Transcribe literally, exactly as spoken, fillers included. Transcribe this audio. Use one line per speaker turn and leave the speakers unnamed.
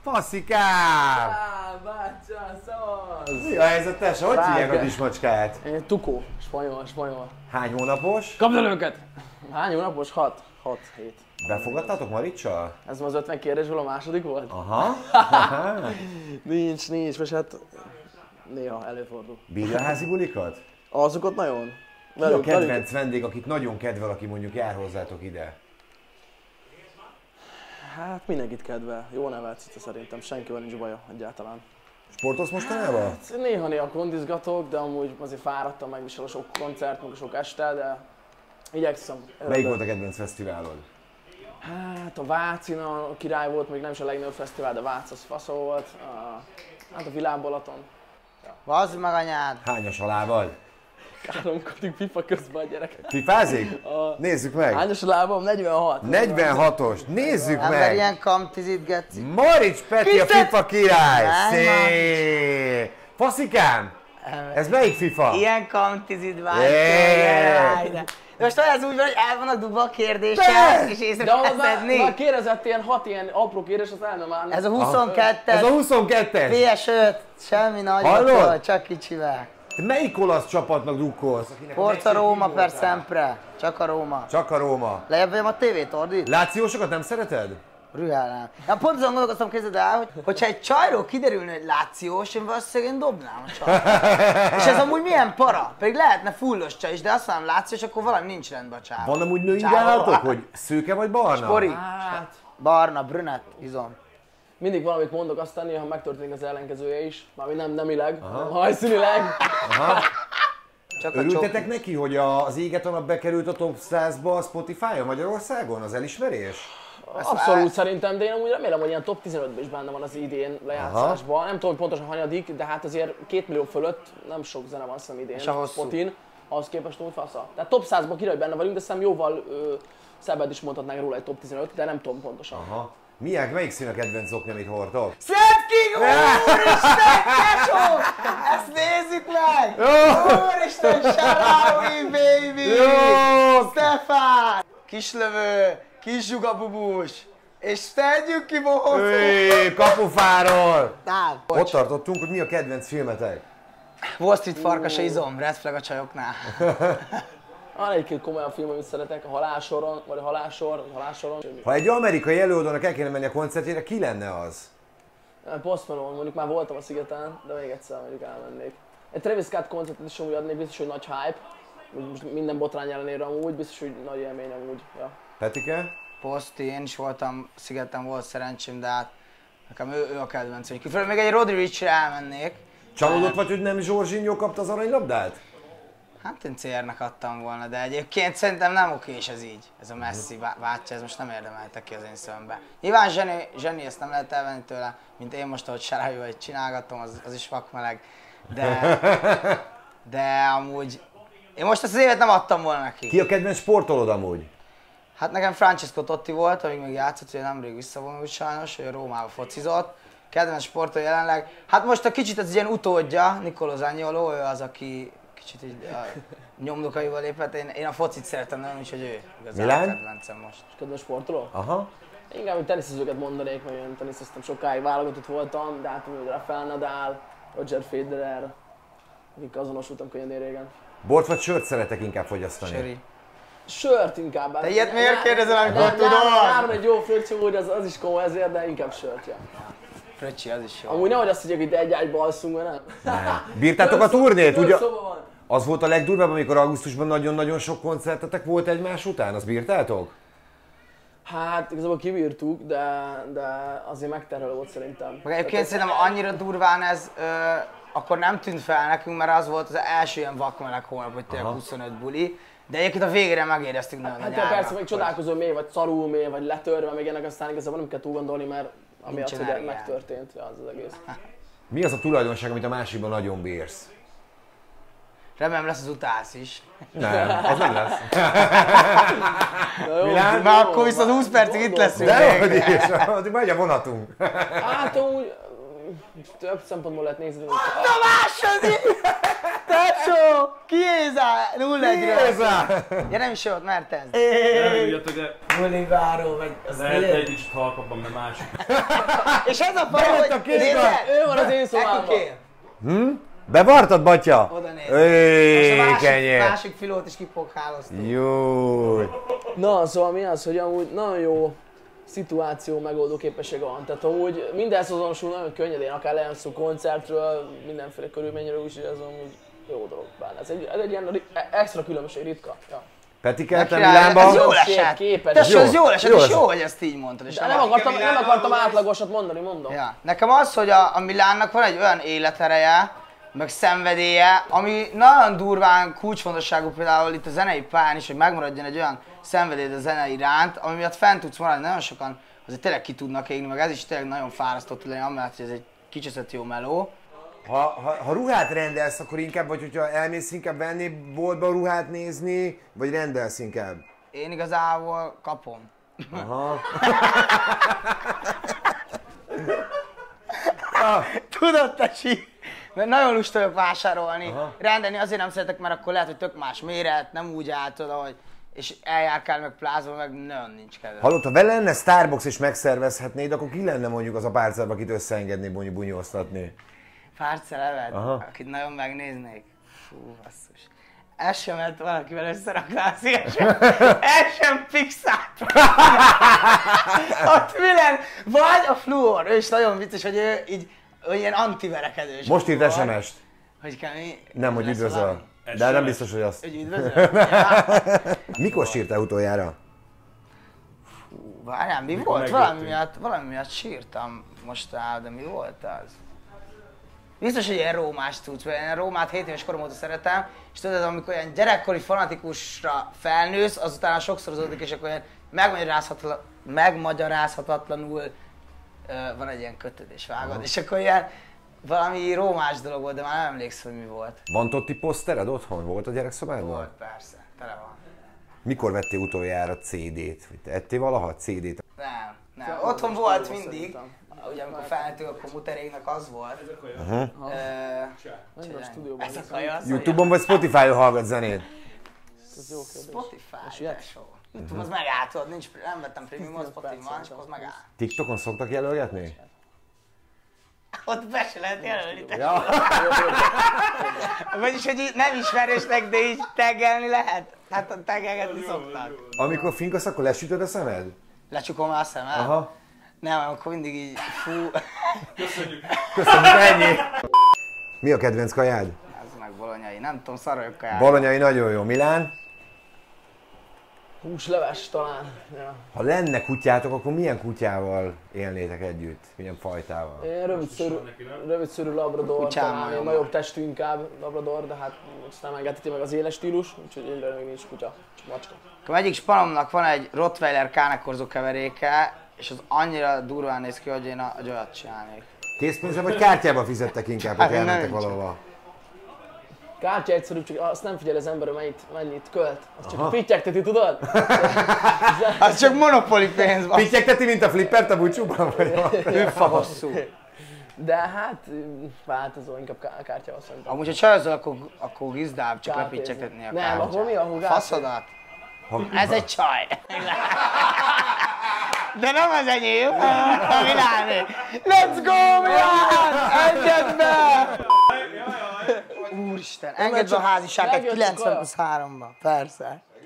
Faszikám!
Á, bácsa, szavasz!
Mi a helyzet, tese? Hogy hívják a kismacskát?
Tukó, spanyol, spanyol.
Hány hónapos?
Kapd el őket! Hány hónapos? Hat. Hat, hét.
Befogadtátok Maricsal?
Ez az ötven kérdésből a második volt?
Aha.
Nincs, nincs, és hát néha előfordul.
Bírja a házi bulikat?
Azokat nagyon.
Ki a kedvenc vendég, akit nagyon kedvel, aki mondjuk jár hozzátok ide?
Hát mindenkit kedvel. Jó nevelt cica szerintem, senkivel nincs baja egyáltalán.
Sportolsz mostanában?
Hát, néha-néha kondizgatok, de amúgy azért fáradtam, megvisel a sok koncert, meg a sok este, de igyekszem.
Melyik volt a kedvenc fesztiválod?
Hát a Vácin a király volt, még nem is a legnagyobb fesztivál, de Vác az faszó volt. A, hát a Világbalaton.
Ja. Vazd meg anyád!
Hányas alával?
Káromkodik pipa közben a gyerekek.
Pipázik? A... Nézzük meg!
Hányas a lábam? negyvenhat.
negyvenhatos. Nézzük
Ember
meg!
ilyen kamtizit geci.
Marics Peti, a FIFA király! Szép! Faszikám! Ez melyik FIFA?
Ilyen kamtizit vágy.
Yeah.
De most olyan ez úgy van, hogy el van a dugva a kérdéssel, és észre kell szedni.
De kérdezett ilyen hat ilyen apró kérdés, az el nem áll.
Ez a huszonkettes.
Ez a huszonkettes.
pé es öt. Semmi nagy, csak kicsivel.
Te melyik olasz csapatnak drukkolsz?
Forza Róma per sempre. Csak a Róma.
Csak a Róma.
Lejjebb vagyom a tévét, ordít?
Lációsokat nem szereted?
Rühellem. Ja, pont azon gondolkoztam, képzeld el, hogy hogyha egy csajról kiderülne, hogy lációs, én valószínűleg én dobnám a csajt. És ez amúgy milyen para? Pedig lehetne fullos csaj is, de azt mondom lációs, akkor valami nincs rendben a csávon.
Van amúgy női ideálatok, hogy szőke vagy barna?
Spori.
Hát.
Barna, brünett, izom.
Mindig valamit mondok, aztán néha megtörténik az ellenkezője is. Mármint nem nemileg, hanem hajszínileg.
Aha.
Csak
Örültetek neki, hogy az Éget a nap bekerült a top százba a Spotify-on Magyarországon? Az elismerés?
Abszolút szerintem, de én amúgy remélem, hogy ilyen top tizenötben is benne van az idén lejátszásban. Nem tudom, hogy pontosan hanyadik, de hát azért két millió fölött nem sok zene van szerintem idén Spotin. Ahhoz képest úgy fasza. Tehát top százban király benne vagyunk, de szerintem jóval ö, szebbet is mondhatnánk róla egy top tizenöt, de nem tudom pontosan.
Aha. Milyen, melyik szín a kedvenc zokni, amit hordtok?
Szent King! Úristen, tesó! Ezt nézzük meg! Úristen, Shalawi, baby!
Jó!
Stefán! Kislövő, kis zsugabubus! És tegyük ki bohócó!
Öy, kapufáról!
Tám,
Ott tartottunk, hogy mi a kedvenc filmetek?
Wall Street farkasa izom, red flag a csajoknál.
Van egy-két komolyabb film, amit szeretek, a Halálsoron, vagy a Halálsor, vagy a Halálsoron.
Ha egy amerikai előadónak el kéne menni a koncertjére, ki lenne az?
Post Malone, mondjuk már voltam a szigeten, de még egyszer mondjuk elmennék. Egy Travis Scott koncertet is amúgy adnék, biztos, hogy nagy hype. Most minden botrány ellenére amúgy, biztos, hogy nagy élmény amúgy. Ja.
Petike?
Posti, én is voltam szigeten, volt szerencsém, de hát nekem ő, ő a kedvenc. Főleg még egy Roddy Ricch-re elmennék.
Csalódott vagy, hogy nem Zsorzsinyó kapta az aranylabdát?
Hát én cé er-nek adtam volna, de egyébként szerintem nem okés ez így. Ez a Messi bácsa, ez most nem érdemelte ki az én szemembe. Nyilván zseni, zseni, ezt nem lehet elvenni tőle, mint én most, ahogy Shalawival csinálgatom, az, az is vakmeleg. De, de amúgy, én most ezt az évet nem adtam volna neki.
Ki a kedvenc sportolód amúgy?
Hát nekem Francesco Totti volt, amíg még játszott, hogy nemrég visszavonult sajnos, hogy Rómába focizott. Kedvenc sportoló jelenleg. Hát most a kicsit az ilyen utódja, Nicolo Zaniolo, ő az, aki kicsit így a nyomdokaival lépett. Én, én a focit szeretem nagyon, úgyhogy ő igazán a kedvencem most.
És kedvenc sportoló?
Aha.
Inkább, hogy teniszezőket mondanék, mert én teniszeztem sokáig, válogatott voltam, de hát hogy Rafael Nadal, Roger Federer, akik azonosultam könnyedén régen.
Bort vagy sört szeretek inkább fogyasztani?
Söri.
Sört inkább.
Te ilyet miért kérdezel, amikor tudod?
Nálam egy jó fröccsó, úgy az, az is komoly ezért, de inkább sört, ja.
Fröccsi, az is jó.
Amúgy nehogy azt higgyek, hogy egy ágyba alszunk, mert nem.
Nem. Bírtátok a turnét? Ugye?
Van.
Az volt a legdurvább, amikor augusztusban nagyon-nagyon sok koncertetek volt egymás után? Azt bírtátok?
Hát igazából kibírtuk, de, de azért megterhelő volt szerintem.
Meg egyébként szerintem annyira durván ez, ö, akkor nem tűnt fel nekünk, mert az volt az első ilyen vakmeleg hónap, hogy tényleg huszonöt buli. De egyébként a végére megéreztük nagyon
hát,
a nyárnak.
persze, még csodálkozó mély, vagy szarul mély, vagy letörve, meg ennek aztán igazából nem kell túl gondolni, mert amiatt, hogy megtörtént ja, az az egész.
Mi az a tulajdonság, amit a másikban nagyon bírsz?
Remélem lesz az utálsz is.
Nem, az nem lesz.
Milán? Már akkor viszont húsz percig itt leszünk.
De hogy is, addig megy a vonatunk.
Hát amúgy több szempontból lehet nézni.
Na második! Tesó! Kiéza! nulla egyről! Ja nem is jó, Mertens.
Boliváró, meg az
lehet egy kicsit halkabban, mert másik.
És ez a fal, hogy nézd!
Ő van az én szobámban.
Hm? Bevartad, batya?
Oda nézd.
Ékenyé!
Másik, másik filót is kipokháloztunk.
Jó.
Na, szóval mi az, hogy amúgy nagyon jó szituáció megoldó képessége van. Tehát amúgy mindenhez azonosul nagyon könnyedén, akár legyen szó koncertről, mindenféle körülményről, úgyhogy ez amúgy jó dolog. Bár ez egy, ez egy ilyen extra különbség, ritka. Ja.
Petike, te Milánban?
Ez jól esett. Tesó, ez jól esett, és jó, hogy ezt így mondtad.
De nem akartam, nem akartam átlagosat mondani, mondom.
Ja. Nekem az, hogy a, a Milánnak van egy olyan életereje, meg szenvedélye, ami nagyon durván kulcsfontosságú például itt a zenei pályán is, hogy megmaradjon egy olyan szenvedélyed a zene iránt, ami miatt fent tudsz maradni. Nagyon sokan azért tényleg ki tudnak égni, meg ez is tényleg nagyon fárasztó tud lenni, amellett, hogy ez egy kicseszett jó meló.
Ha, ha, ha ruhát rendelsz, akkor inkább, vagy hogyha elmész inkább venni boltba ruhát nézni, vagy rendelsz inkább?
Én igazából kapom.
Aha.
Tudod, tesi? Mert nagyon lust vagyok vásárolni, aha, rendelni azért nem szeretek, mert akkor lehet, hogy tök más méret, nem úgy álltod, ahogy, és eljárkál meg plázba, meg nagyon nincs kedve.
Hallott, ha vele lenne Starbucks és megszervezhetnéd, akkor ki lenne mondjuk az a párcába, akit összeengedni, buny bunyóztatni?
Párcelevet, akit nagyon megnéznék? Fú, basszus. Ez sem lehet valakivel összeraknál szívesen. Ez sem fixált. Ott mi lenne? Vagy a Fluor, ő is nagyon vicces, hogy ő így ilyen antiverekedős.
Most írt es em est.
Hogy kell mi?
Nem, hogy üdvözöl. De nem biztos, hogy azt.
Hogy üdvözöl?
Mikor sírtál utoljára?
Fú, várjál, mi volt? Valami miatt, valami miatt sírtam most áll, de mi volt az? Biztos, hogy ilyen rómás tudsz, mert én Rómát hét éves korom óta szeretem, és tudod, amikor ilyen gyerekkori fanatikusra felnősz, azután sokszorozódik, és akkor ilyen megmagyarázhatatlan, megmagyarázhatatlanul uh, van egy ilyen kötődés, vágod, aha, és akkor ilyen valami rómás dolog volt, de már nem emlékszem, hogy mi volt.
Van Totti posztered otthon? Volt a gyerekszobádban?
Volt, persze, tele van.
Mikor vettél utoljára cé dét? Vagy te ettél valaha cé dét?
Nem, nem. Otthon volt mindig. Ugye amikor felnőttünk, akkor Muteréknak az volt.
Uh-huh.
Uh, ez a kaja.
YouTube-on vagy Spotify-on hallgat zenét?
Spotify, tesó. YouTube az megáll, tudod, nincs, nem vettem prémium, az Spotify van, és akkor az megáll.
TikTokon szoktak jelölgetni?
Ott be se lehet jelölni, tesó. Vagyis, hogy nem ismerősnek, de így taggelni lehet. Hát taggelgetni szoktak.
Amikor finkasz, akkor lesütöd a szemed?
Lecsukom a szemed?
Aha.
Nem, akkor mindig így, fú.
Köszönjük.
Köszönjük, ennyi. Mi a kedvenc kajád?
Ez meg bolonyai, nem tudom, szarajok kajád.
Bolonyai nagyon jó. Milán?
Húsleves talán. Ja.
Ha lenne kutyátok, akkor milyen kutyával élnétek együtt? Milyen fajtával?
Én rövidszörű, rövidszörű labrador, talán én nagyobb testű inkább labrador, de hát most nem engedheti meg az éles stílus, úgyhogy egyre még nincs kutya, csak macska.
A egyik spanomnak van egy Rottweiler kánekorzó keveréke, és az annyira durván néz ki, hogy én a, egy olyat csinálnék.
Készpénzre vagy kártyába fizettek inkább, hogy elmentek valahova?
Kártya egyszerűbb, csak azt nem figyel az ember, mennyit, mennyit költ. Azt csak pittyegteti, tudod?
Az csak monopoli pénz van.
Pittyegteti, mint a flippert a búcsúban?
Hüpfa hosszú.
De hát változó, inkább kártyával szerintem.
Amúgy, ha csajozol, akkor, akkor gizdább, csak lepittyegtetni a kártyát.
Nem, akkor mi a húgás?
Faszodat. Ez egy csaj. De nem az enyém, a Miláné. Let's go, Milán! Engedd be! Úristen, engedd be a háziságát kilencven plusz háromba, persze.